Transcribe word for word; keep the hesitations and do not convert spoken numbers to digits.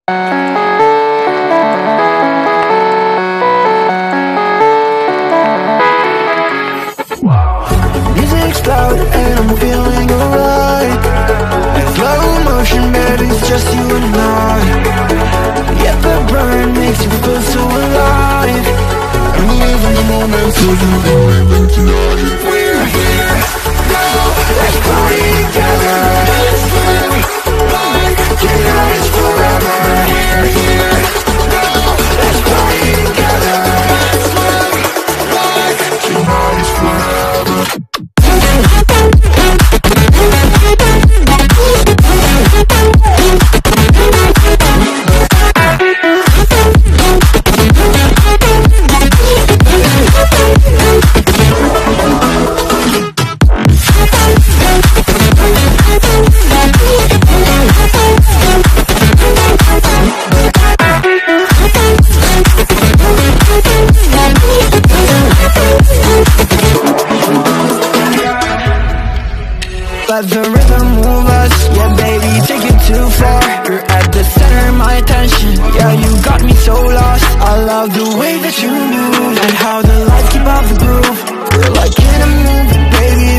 Music's loud and I'm feeling alright. In slow motion, baby, it's just you and I. Yeah, the burn makes you feel so alive. I'm living the moment, so you know even tonight. We're here now, let's party together. Let's live like tonight's forever. We're here now, let's party together. Let's live like tonight's forever. Let the rhythm move us, yeah baby, take it too far. You're at the center of my attention, yeah you got me so lost. I love the way that you move, and how the lights keep out the groove. We're like in a movie, baby,